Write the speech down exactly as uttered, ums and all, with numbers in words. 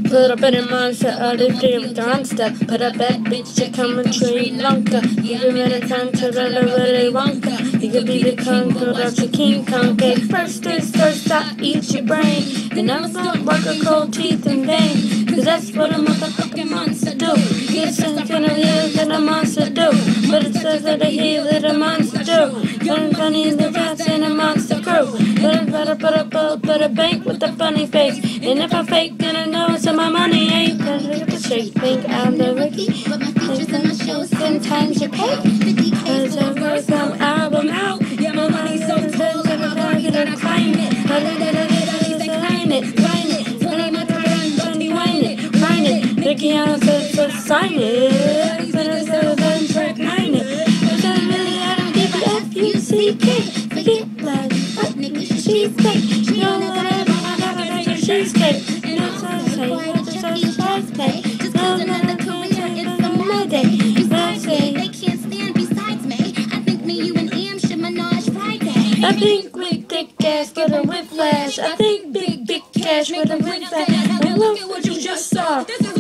Put up in a monster, all the dream monster. Put up that bitch to come and Sri Lanka. You give me the time to run Willy Wonka. You could be the conqueror of the King Kong cake. First things first, I eat your brain. And I'm gonna work a cold teeth in vain. Cause that's what a motherfucking monster do. Get sent in a heel that a monster do. But it says that a heel that a monster do. Funny, funny, the rats in a monster crew. But I better put up a, put a bank with a funny face. And if I fake, then I know some my money ain't. Cause I get the shake, think I'm the rookie. But my features and my shows, sometimes you pay. Cause I got some album out. Yeah, my money's so full, I'm a target and claim it. I did it, I did it, I did it, find it. When I'm at the run, Johnny, wind it, find it. Nicky Allen says to sign it. But I said, then track nine it. Cause I really had to give it F U C K. Forget like, what nigga, she's fake. She don't know that I got a nigga, she's fake. You know what I'm saying? Just cause another career is a Monday. You say they can't stand besides me. I think me, you, and Em should menage Friday. I think with thick ass with a whiplash. I think big, big cash with a whiplash. And look at what you just saw.